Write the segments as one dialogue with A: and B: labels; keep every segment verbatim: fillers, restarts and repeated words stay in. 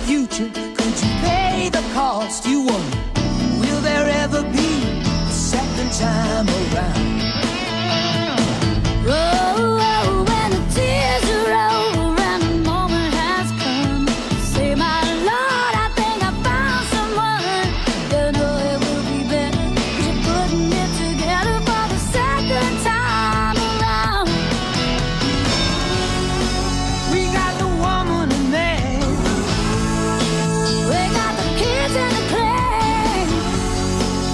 A: future? Could you pay the cost? You wonder, will there ever be a second time around? Oh, oh, when the tears are over and the moment has come, say, my Lord, I think I found someone. You know it will be better, 'cause you're putting it together for the second time around. We got the woman and man, we got the kids and the play.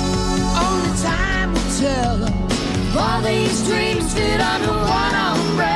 A: Only time will tell them if all these dreams fit under one umbrella.